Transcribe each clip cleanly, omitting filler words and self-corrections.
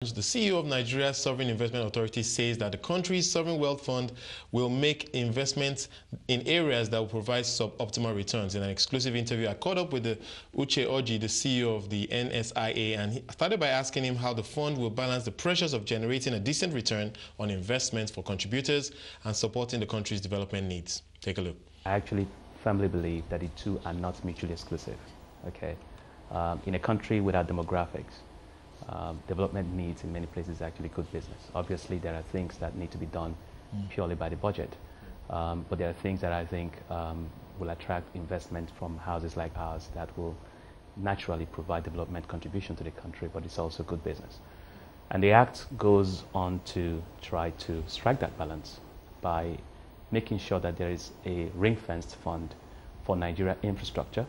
The CEO of Nigeria's Sovereign Investment Authority says that the country's sovereign wealth fund will make investments in areas that will provide suboptimal returns. In an exclusive interview, I caught up with Uche Orji, the CEO of the NSIA, and he started by asking him how the fund will balance the pressures of generating a decent return on investments for contributors and supporting the country's development needs. Take a look. I actually firmly believe that the two are not mutually exclusive. Okay, in a country without demographics, development needs in many places is actually good business. Obviously, there are things that need to be done purely by the budget, but there are things that I think will attract investment from houses like ours that will naturally provide development contribution to the country, but it's also good business. And the Act goes on to try to strike that balance by making sure that there is a ring-fenced fund for Nigeria infrastructure.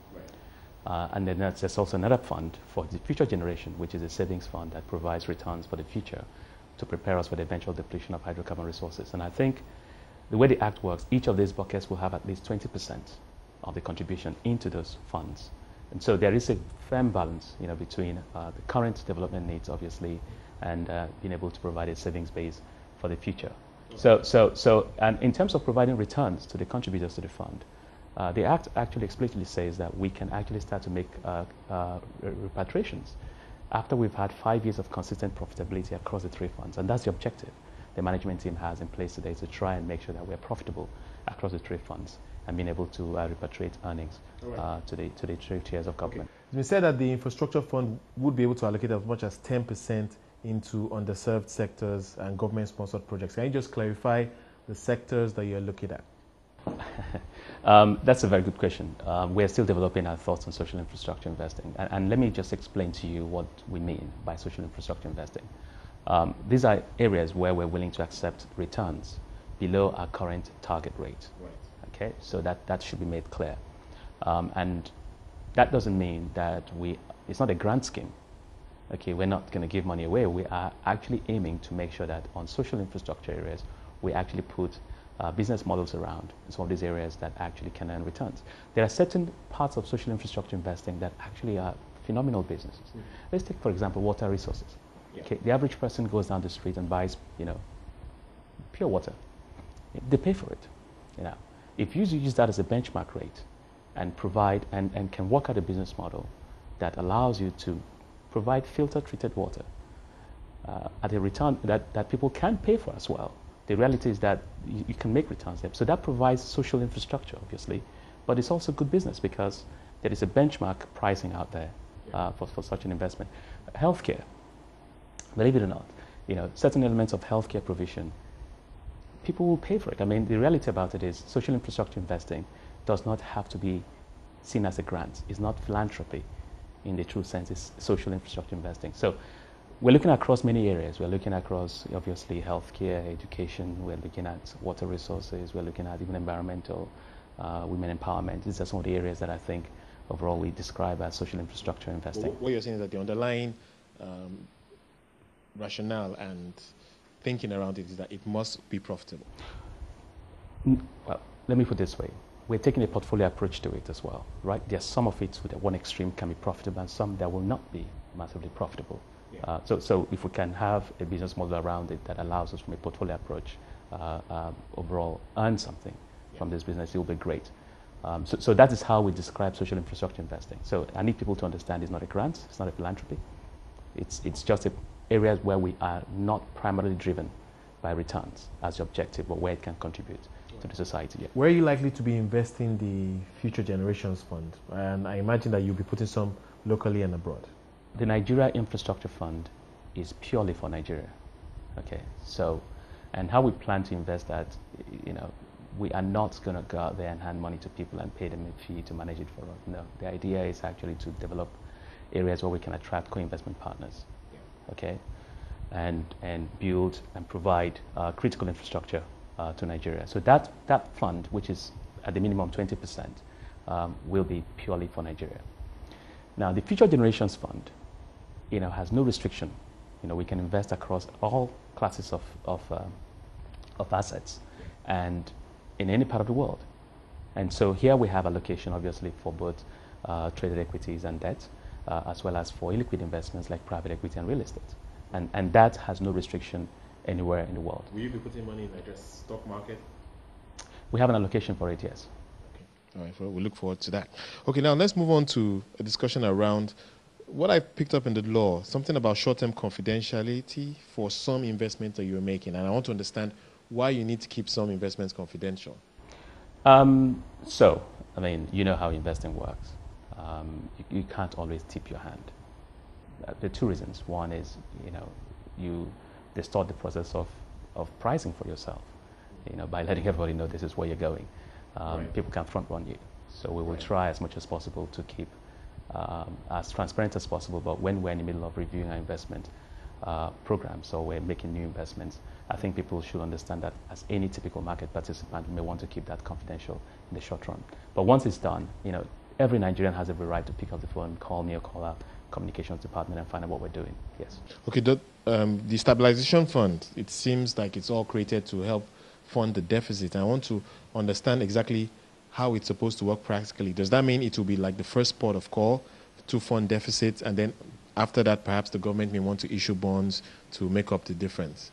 And then there's also another fund for the future generation, which is a savings fund that provides returns for the future to prepare us for the eventual depletion of hydrocarbon resources. And I think the way the Act works, each of these buckets will have at least 20% of the contribution into those funds. And so there is a firm balance, between the current development needs, obviously, and being able to provide a savings base for the future. And in terms of providing returns to the contributors to the fund, the Act actually explicitly says that we can actually start to make repatriations after we've had 5 years of consistent profitability across the three funds. And that's the objective the management team has in place today, to try and make sure that we're profitable across the three funds and being able to repatriate earnings to the three tiers of government. It's been said that the infrastructure fund would be able to allocate as much as 10% into underserved sectors and government-sponsored projects. Can you just clarify the sectors that you're looking at? That's a very good question. We're still developing our thoughts on social infrastructure investing. And let me just explain to you what we mean by social infrastructure investing. These are areas where we're willing to accept returns below our current target rate. Right. Okay, so that should be made clear. And that doesn't mean that it's not a grant scheme. Okay, we're not going to give money away. We are actually aiming to make sure that on social infrastructure areas, we actually put business models around some of these areas that actually can earn returns. There are certain parts of social infrastructure investing that actually are phenomenal businesses. Let's take, for example, water resources. Yeah. Okay, the average person goes down the street and buys, pure water. They pay for it. If you use that as a benchmark rate and provide and can work out a business model that allows you to provide filter-treated water at a return that people can pay for as well. The reality is that you can make returns there. So that provides social infrastructure, obviously, but it's also good business because there is a benchmark pricing out there for such an investment. Healthcare, believe it or not, certain elements of healthcare provision, people will pay for it. I mean, the reality about it is social infrastructure investing does not have to be seen as a grant. It's not philanthropy in the true sense. It's social infrastructure investing. So we're looking across many areas. We're looking across, obviously, healthcare, education. We're looking at water resources. We're looking at even environmental, women empowerment. These are some of the areas that I think overall we describe as social infrastructure investing. What you're saying is that the underlying rationale and thinking around it is that it must be profitable. Well, let me put it this way. We're taking a portfolio approach to it as well, right? There's some of it with one extreme can be profitable and some that will not be massively profitable. Yeah. So if we can have a business model around it that allows us from a portfolio approach overall earn something from this business, it will be great. So that is how we describe social infrastructure investing. So I need people to understand it's not a grant, it's not a philanthropy. It's just areas where we are not primarily driven by returns as the objective, but where it can contribute to the society. Yeah. Where are you likely to be investing the Future Generations Fund? And I imagine that you'll be putting some locally and abroad. The Nigeria Infrastructure Fund is purely for Nigeria. Okay, so, and how we plan to invest that, we are not going to go out there and hand money to people and pay them a fee to manage it for us. No, the idea is actually to develop areas where we can attract co-investment partners. Yeah. Okay, and build and provide critical infrastructure to Nigeria. So that fund, which is at the minimum 20%, will be purely for Nigeria. Now, the Future Generations Fund, has no restriction. We can invest across all classes of assets and in any part of the world. And so here we have allocation, obviously, for both traded equities and debt, as well as for illiquid investments like private equity and real estate. And that has no restriction anywhere in the world. Will you be putting money in like a stock market? We have an allocation for it, yes. Okay. All right, well, we look forward to that. Okay, now let's move on to a discussion around what I picked up in the law, something about short-term confidentiality for some investments that you're making. And I want to understand why you need to keep some investments confidential. So, I mean, you know how investing works. You can't always tip your hand. There are two reasons. One is, you distort the process of pricing for yourself, by letting everybody know this is where you're going. Right. People can front run you. So we will try as much as possible to keep as transparent as possible. But when we're in the middle of reviewing our investment programs or we're making new investments, I think people should understand that as any typical market participant, we may want to keep that confidential in the short run. But once it's done, every Nigerian has every right to pick up the phone, call me or call our communications department and find out what we're doing. Yes. Okay, the stabilization fund, it seems like it's all created to help fund the deficit. I want to understand exactly how it's supposed to work practically. Does that mean it will be like the first port of call to fund deficits, and then after that, perhaps the government may want to issue bonds to make up the difference?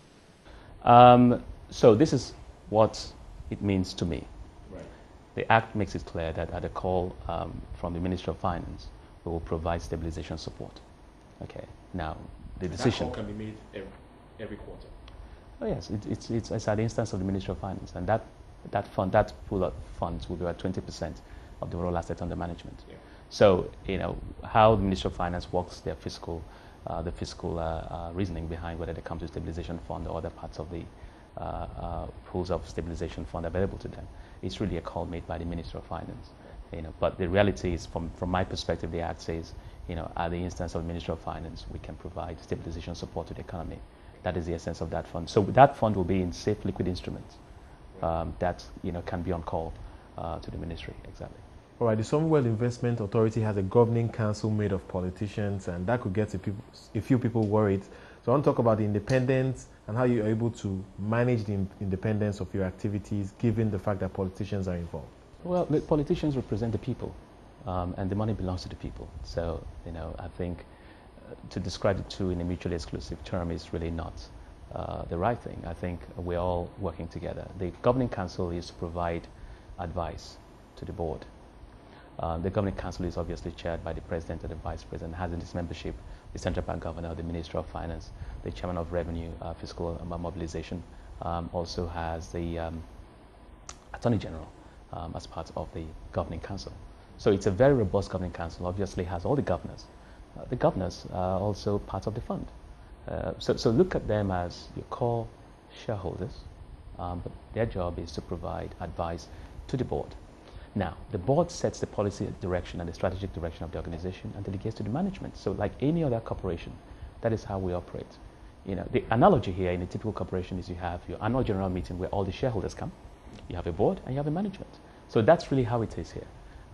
So this is what it means to me. Right. The Act makes it clear that at a call from the Ministry of Finance, we will provide stabilization support. Okay. Now, the decision... That call can be made every quarter. Oh yes, it's at the instance of the Ministry of Finance, and that pool of funds will be about 20% of the overall assets under management. Yeah. So, how the Ministry of Finance works their fiscal reasoning behind whether they come to stabilization fund or other parts of the pools of stabilization fund available to them, it's really a call made by the Ministry of Finance. But the reality is, from my perspective, the Act says, at the instance of the Ministry of Finance, we can provide stabilization support to the economy. That is the essence of that fund. So that fund will be in safe liquid instruments that can be on call to the ministry. Exactly. All right, the Sovereign Wealth Investment Authority has a governing council made of politicians, and that could get a few people worried. So I want to talk about the independence and how you are able to manage the independence of your activities, given the fact that politicians are involved. Well, the politicians represent the people, and the money belongs to the people. So, I think to describe the two in a mutually exclusive term is really not the right thing. I think we're all working together. The Governing Council is to provide advice to the board. The Governing Council is obviously chaired by the President and the Vice President, has in its membership the Central Bank Governor, the Minister of Finance, the Chairman of Revenue, Fiscal Mobilization, also has the Attorney General as part of the Governing Council. So it's a very robust Governing Council, obviously has all the governors. The governors are also part of the fund. So look at them as your core shareholders, but their job is to provide advice to the board. Now, the board sets the policy direction and the strategic direction of the organization and delegates to the management. So like any other corporation, that is how we operate. The analogy here in a typical corporation is you have your annual general meeting where all the shareholders come, you have a board, and you have a management. So that's really how it is here.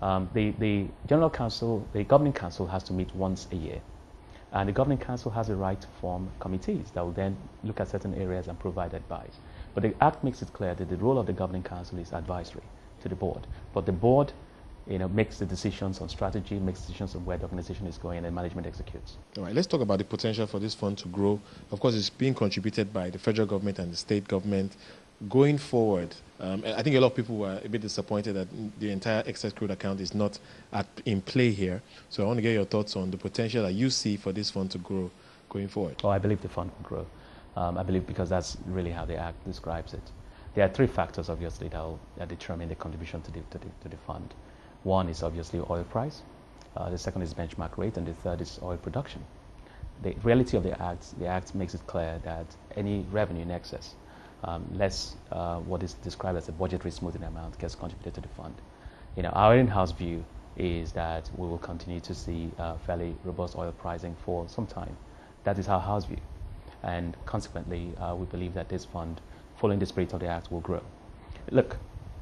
The General Council, the Governing Council has to meet once a year. And the Governing Council has the right to form committees that will then look at certain areas and provide advice. But the Act makes it clear that the role of the Governing Council is advisory to the board. But the board, makes the decisions on strategy, makes decisions on where the organization is going, and management executes. All right, let's talk about the potential for this fund to grow. Of course, it's being contributed by the federal government and the state government. Going forward, I think a lot of people were a bit disappointed that the entire excess crude account is not in play here. So I want to get your thoughts on the potential that you see for this fund to grow going forward. Oh, I believe the fund will grow. I believe because that's really how the Act describes it. There are three factors, obviously, that determine the contribution to the fund. One is obviously oil price. The second is benchmark rate, and the third is oil production. The reality of the Act makes it clear that any revenue in excess, less what is described as a budgetary smoothing amount, gets contributed to the fund. Our in-house view is that we will continue to see fairly robust oil pricing for some time. That is our house view. And consequently, we believe that this fund, following the spirit of the Act, will grow. Look,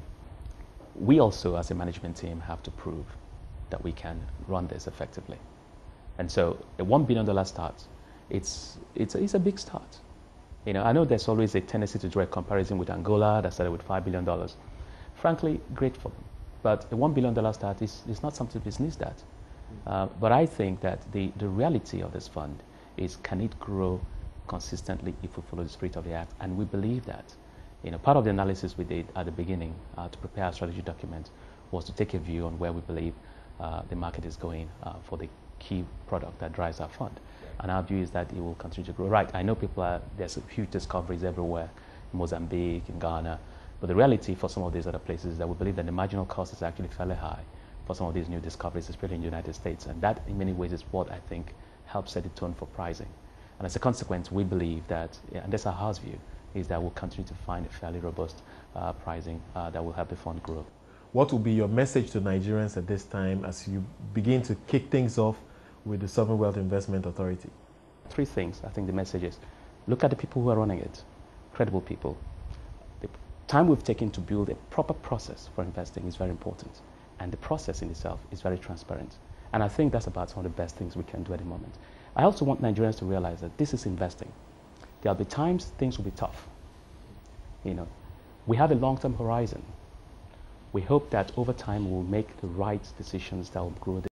we also, as a management team, have to prove that we can run this effectively. And so a $1 billion start, it's a big start. I know there's always a tendency to draw a comparison with Angola that started with $5 billion. Frankly, great for them. But a $1 billion start is not something to be sneezed at. But I think that the reality of this fund is, can it grow consistently if we follow the spirit of the act. And we believe that, part of the analysis we did at the beginning to prepare our strategy document was to take a view on where we believe the market is going for the key product that drives our fund. And our view is that it will continue to grow. Right, I know there's huge discoveries everywhere, in Mozambique, in Ghana, but the reality for some of these other places is that we believe that the marginal cost is actually fairly high for some of these new discoveries, especially in the United States. And that, in many ways, is what I think helps set the tone for pricing. And as a consequence, we believe that, and that's our house view, is that we'll continue to find a fairly robust pricing that will help the fund grow. What will be your message to Nigerians at this time as you begin to kick things off with the Sovereign Wealth Investment Authority? 3 things. I think the message is, look at the people who are running it, credible people. The time we've taken to build a proper process for investing is very important. And the process in itself is very transparent. And I think that's about some of the best things we can do at the moment. I also want Nigerians to realize that this is investing. There'll be times things will be tough. We have a long-term horizon. We hope that over time we'll make the right decisions that will grow the